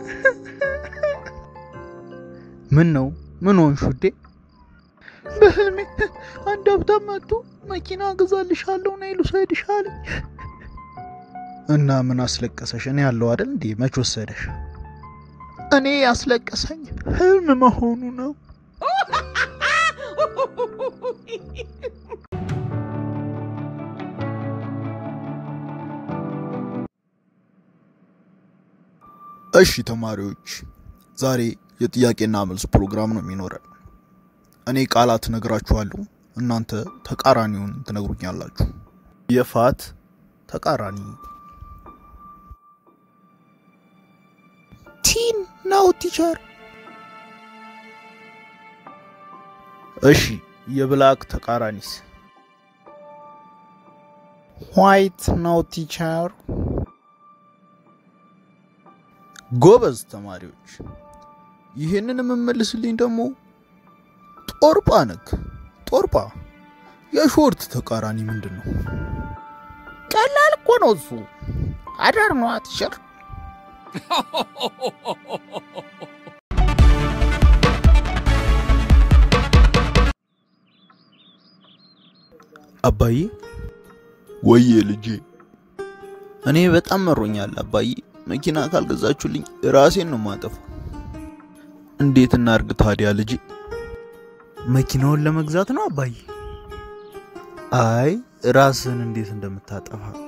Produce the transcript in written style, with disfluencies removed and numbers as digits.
ምን ነው ምን ሆንሽ ውዴ? በህልሜ አንድ ሀብታም መጥቶ መኪና ገዛልሻለሁ ነው ልውሰድሻል። እና ምን አስለቀሰሽ? እኔ ያለው አይደል እንዴ? መች ወሰደሽ? እኔ ያስለቀሰኝ ህልም መሆኑ ነው። እሺ ተማሪዎች ዛሬ የጥያቄና መልስ ፕሮግራም ነው የሚኖረን። እኔ ቃላት ነግራችኋለሁ እናንተ ተቃራኒውን ትነግሩኛላችሁ። የፋት ተቃራኒ ቲን ነው ቲቸር። እሺ የብላክ ተቃራኒስ? ዋይት ነው ቲቸር። ጎበዝ ተማሪዎች ይሄንን መመልስልኝ ደግሞ ጦርጳ ነክ። ጦርጳ የሾርት ተቃራኒ ምንድነው? ቀላል እኮ ነው እሱ። አዳር ነው ቲቸር። አባዬ ወዬ ልጄ እኔ በጣም መሮኛል አባዬ። መኪና ካልገዛችሁልኝ ራሴን ነው ማጠፋው። እንዴት እናርግ ታዲያ ልጄ? መኪናውን ለመግዛት ነው አባዬ? አይ ራስን እንዴት እንደምታጠፋ